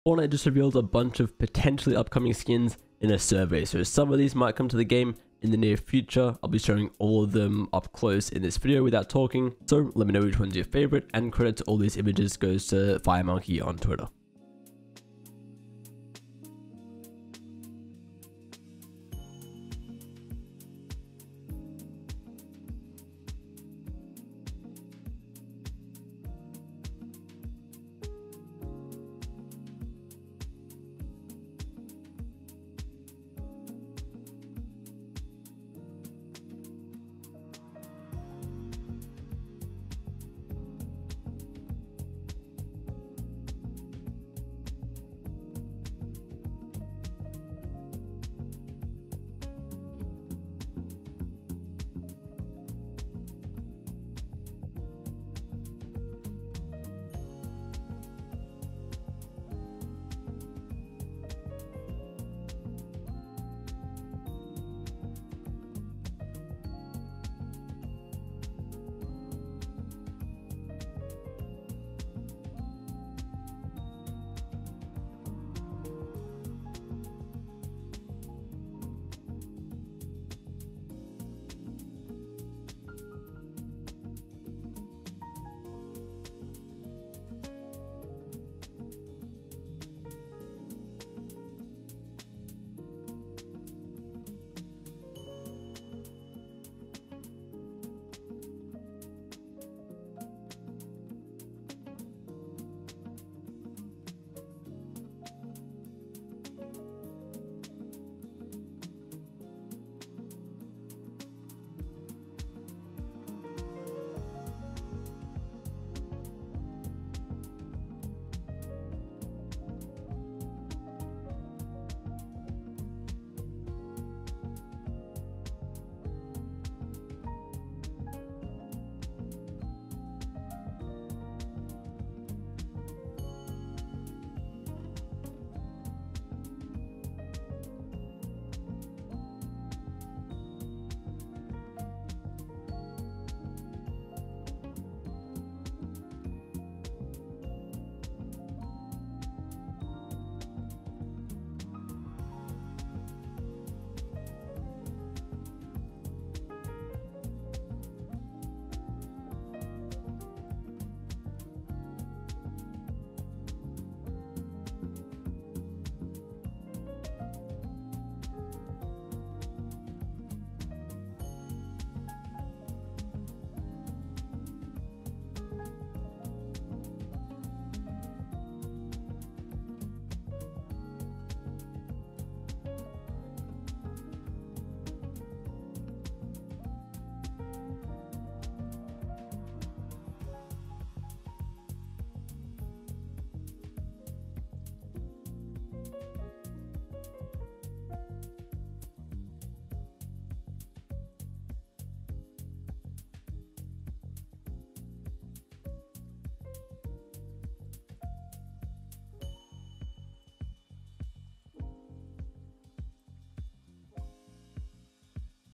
Fortnite just revealed a bunch of potentially upcoming skins in a survey, so some of these might come to the game in the near future. I'll be showing all of them up close in this video without talking, so let me know which one's your favorite, and credit to all these images goes to FireMonkey on Twitter.